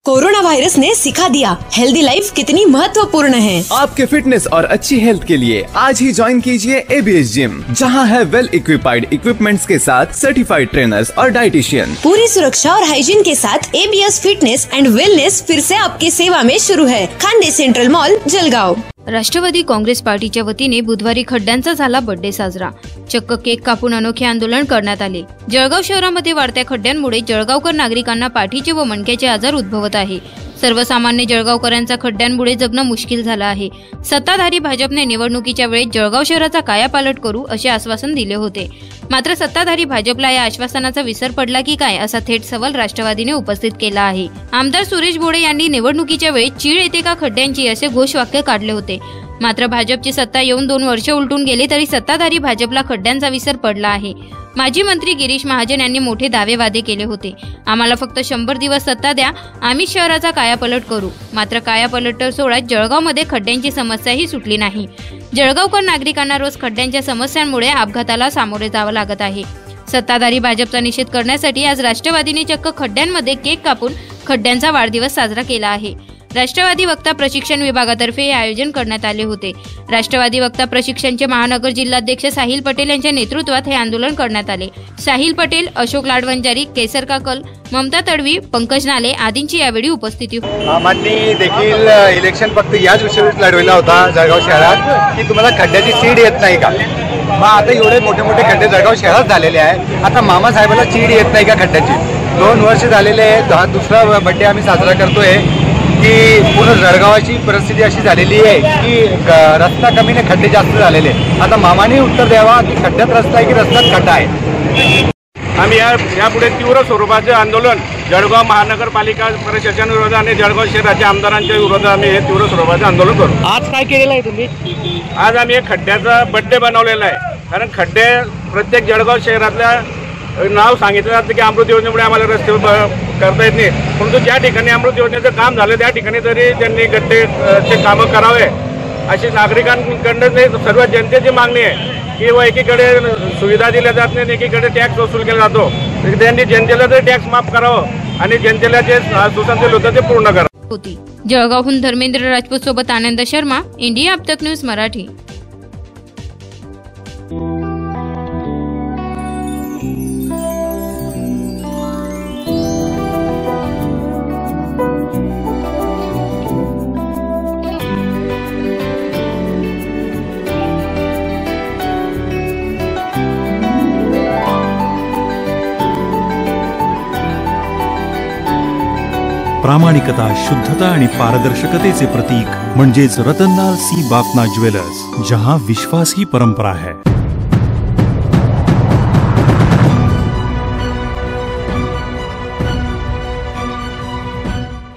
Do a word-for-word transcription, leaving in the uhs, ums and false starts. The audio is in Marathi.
कोरोना वायरस ने सिखा दिया हेल्दी लाइफ कितनी महत्वपूर्ण है। आपके फिटनेस और अच्छी हेल्थ के लिए आज ही ज्वाइन कीजिए एबीएस जिम, जहां है वेल इक्विपाइड इक्विपमेंट्स के साथ सर्टिफाइड ट्रेनर्स और डाइटिशियन। पूरी सुरक्षा और हाइजीन के साथ एबीएस फिटनेस एंड वेलनेस फिर से आपकी सेवा में शुरू है। Khande central mall, Jalgaon. राष्ट्रवादी काँग्रेस पार्टीच्या वतीने बुधवारी खड्ड्यांचा झाला बर्थडे साजरा। चक्क केक कापून अनोखे आंदोलन करण्यात आले। जळगाव शहरामध्ये वाढत्या खड्ड्यांमुळे जळगावकर नागरिकांना पाठीचे व मणक्याचे आजार उद्भवत आहे। सर्वसामान्य जळगावकरांचा खड्ड्यांमुळे जगणं मुश्किल झालं आहे। सत्ताधारी भाजपने निवडणुकीच्या वेळेस जळगाव शहराचा कायापालट करू असे आश्वासन दिले होते, मात्र सत्ताधारी भाजपला या आश्वासनाचा विसर पडला की काय असा थेट सवाल राष्ट्रवादीने उपस्थित केला आहे। आमदार सुरेश भोळे यांनी निवडणुकीच्या वेळेस चीड येते का खड्ड्यांची असे घोषवाक्य काढले होते, मात्र भाजपची सत्ता येऊन दोन वर्ष उलटून गेली तरी सत्ताधारी भाजपला खड्ड्यांचा विसर पडला आहे। माजी मंत्री गिरीश महाजन यांनी मोठे दावेवादे केले होते, आम्हाला फक्त शंभर दिवस सत्ता द्या, आम्ही शहराचा कायापालट करू। मात्र कायापालट तर सोडा, जळगावमध्ये खड्ड्यांची समस्याही सुटली नाही। जळगावकर नागरिकांना रोज खड्ड्यांच्या समस्यांमुळे अपघाताला सामोरे जावं लागत आहे। सत्ताधारी भाजपचा निषेध करण्यासाठी आज राष्ट्रवादीने चक्क खड्ड्यांमध्ये केक कापून खड्ड्यांचा वाढदिवस साजरा केला आहे। राष्ट्रवादी वक्ता प्रशिक्षण विभागातर्फे हे आयोजन करण्यात आले होते। राष्ट्रवादी वक्ता प्रशिक्षणचे महानगर जिल्हाध्यक्ष साहिल पटेल यांच्या नेतृत्वात हे आंदोलन करण्यात आले। साहिल पटेल, अशोक लाडवंजारी, केसर काकल, ममता तडवी, पंकज नाले आदींची यावेळी उपस्थिती होती। आम्ही देखील इलेक्शन फक्त याच विषयावर लढवला होता जळगाव शहरात की तुम्हाला खड्ड्याची चीड येत नाही का। मग आता एवढे मोठे मोठे खड्डे जळगाव शहरात झालेले आहे, आता मामा साहेबाला चीड येत नाही का खड्ड्याची। दोन वर्ष झालेले आहेत, हा दुसरा बर्थडे आम्ही साजरा करतोय की पूर्ण जळगावाची परिस्थिती अशी झालेली आहे की रस्ता कमी ने खड्डे जास्त झालेले। आता मामाने उत्तर द्यावा की खड्ड्यात रस्ता आहे की रस्त्यात खड्डा आहे। आम्ही या यापुढे तीव्र स्वरूपाचे आंदोलन जळगाव महानगरपालिका प्रशासन विरोधात आणि जळगाव शहराच्या आमदारांच्या विरोधात आम्ही हे तीव्र स्वरूपाचे आंदोलन करू। आज काय केलेलं आहे तुम्ही? आज आम्ही एक खड्ड्याचा बड्डे बनवलेला आहे, कारण खड्डे प्रत्येक जळगाव शहरातल्या नाव सांगितलं जातं की अमृत योजनेमुळे आम्हाला रस्ते करता येत नाही, परंतु ज्या ठिकाणी अमृत योजनेचं काम झालं त्या ठिकाणी तरी त्यांनी गड्डे ते कामं करावे अशी नागरिकांकडून सर्व जनतेची मागणी आहे की व एकीकडे सुविधा दिल्या जात नाही, एकीकडे टॅक्स वसूल केला जातो। त्यांनी जनतेला तर टॅक्स माफ करावं आणि जनतेला जे सुसंस्कृत होतं ते पूर्ण करावं होती। जळगावहून धर्मेंद्र राजपूत सोबत आनंद शर्मा, इंडिया अब तक न्यूज मराठी। प्रामाणिकता, शुद्धता आणि पारदर्शकतेचे प्रतीक म्हणजेच रतनलाल सी बाफना ज्वेलर्स, जहां विश्वास ही परंपरा है।